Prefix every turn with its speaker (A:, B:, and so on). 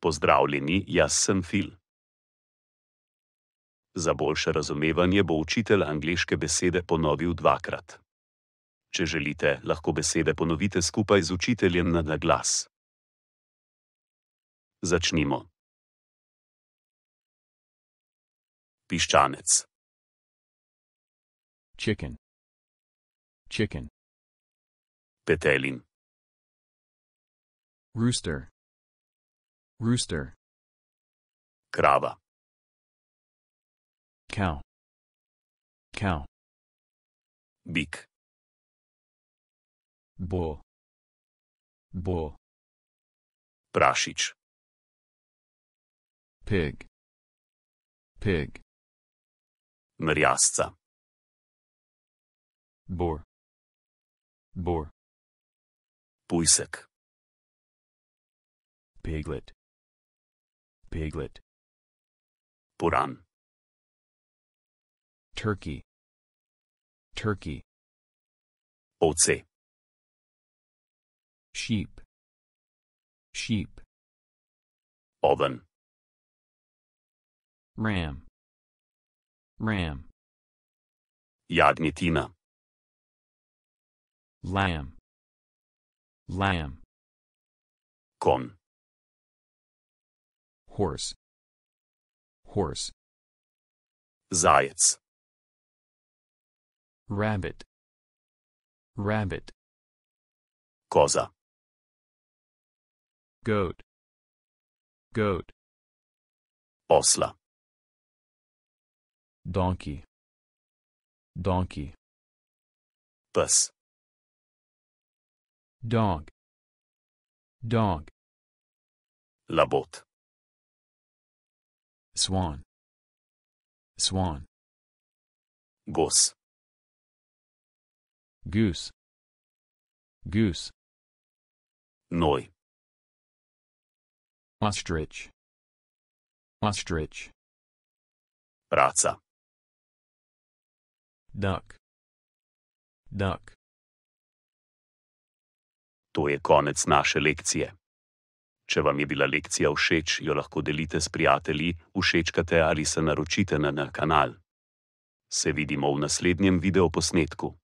A: Pozdravljeni, jaz sem Phil. Za boljše razumevanje bo učitelj angleške besede ponovil dvakrat. Če želite, lahko besede ponovite skupaj z učiteljem na glas. Začnimo. Piščanec.
B: Chicken. Chicken.
A: Petelin.
B: Rooster. Rooster.
A: Krava.
B: Cow. Cow.
A: Bik.
B: Bull. Bull.
A: Prašič.
B: Pig. Pig.
A: Merjasca.
B: Boar. Boar.
A: Pujsek.
B: Piglet. Piglet.
A: Puran.
B: Turkey. Turkey.
A: Ovce.
B: Sheep. Sheep.
A: Oven.
B: Ram. Ram.
A: Jagnjetina.
B: Lamb. Lamb.
A: Konj.
B: Horse. Horse.
A: Zajec.
B: Rabbit. Rabbit.
A: Koza.
B: Goat. Goat.
A: Osla.
B: Donkey. Donkey.
A: Pes.
B: Dog. Dog.
A: Labod.
B: Swan. Swan.
A: Gos.
B: Goose. Goose.
A: Noj.
B: Ostrich. Ostrich.
A: Raca.
B: Duck. Duck.
A: To je konec naše lekcije. Če vam je bila lekcija všeč, jo lahko delite s prijatelji, všečkate ali se naročite na kanal. Se vidimo v naslednjem videoposnetku.